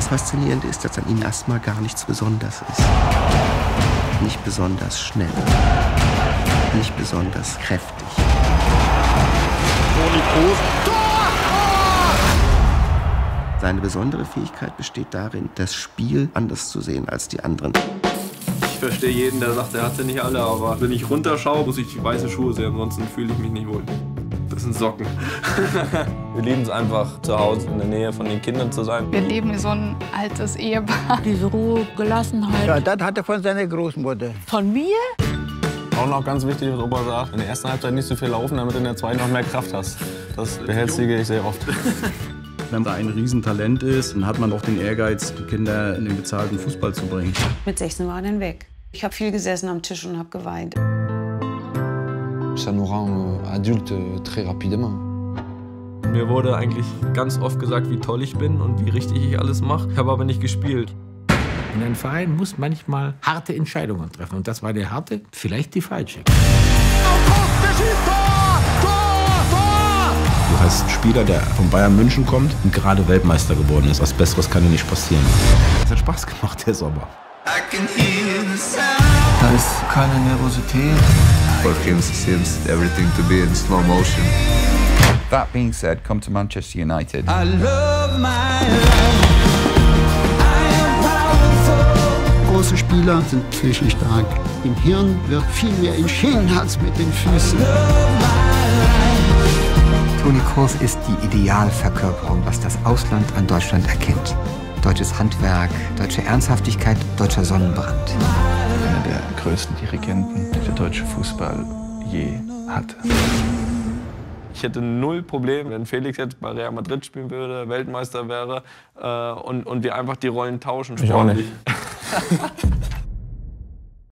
Das Faszinierende ist, dass an ihm erstmal gar nichts Besonderes ist. Nicht besonders schnell. Nicht besonders kräftig. Toni Kroos. Tor! Seine besondere Fähigkeit besteht darin, das Spiel anders zu sehen als die anderen. Ich verstehe jeden, der sagt, er hat sie nicht alle, aber wenn ich runterschaue, muss ich weiße Schuhe sehen, ansonsten fühle ich mich nicht wohl. Das sind Socken. Wir lieben es einfach, zu Hause in der Nähe von den Kindern zu sein. Wir leben wie so ein altes Ehepaar. Diese Ruhe, Gelassenheit. Ja, das hat er von seiner Großmutter. Von mir? Auch noch ganz wichtig, was Opa sagt, in der ersten Halbzeit nicht so viel laufen, damit du in der zweiten noch mehr Kraft hast. Das beherzige ich sehr oft. Wenn da ein Riesentalent ist, dann hat man auch den Ehrgeiz, die Kinder in den bezahlten Fußball zu bringen. Mit 16 war er dann weg. Ich habe viel gesessen am Tisch und habe geweint. Ça nous rend adulte très rapidement. Mir wurde eigentlich ganz oft gesagt, wie toll ich bin und wie richtig ich alles mache. Ich habe aber nicht gespielt. Und ein Verein muss manchmal harte Entscheidungen treffen. Und das war der harte, vielleicht die falsche. Du hast einen Spieler, der von Bayern München kommt und gerade Weltmeister geworden ist. Was Besseres kann dir nicht passieren. Es hat Spaß gemacht, der Sommer. Da ist keine Nervosität. For him, it seems everything to be in slow motion. That being said, come to Manchester United. I love my life. I am powerful. Große Spieler sind psychisch stark. Im Hirn wird viel mehr entschieden als mit den Füßen. Toni Kroos ist die Idealverkörperung, was das Ausland an Deutschland erkennt. Deutsches Handwerk, deutsche Ernsthaftigkeit, deutscher Sonnenbrand. Einer der größten Dirigenten, die der deutsche Fußball je hatte. Ich hätte null Problem, wenn Felix jetzt bei Real Madrid spielen würde, Weltmeister wäre und wir einfach die Rollen tauschen. Ich auch nicht.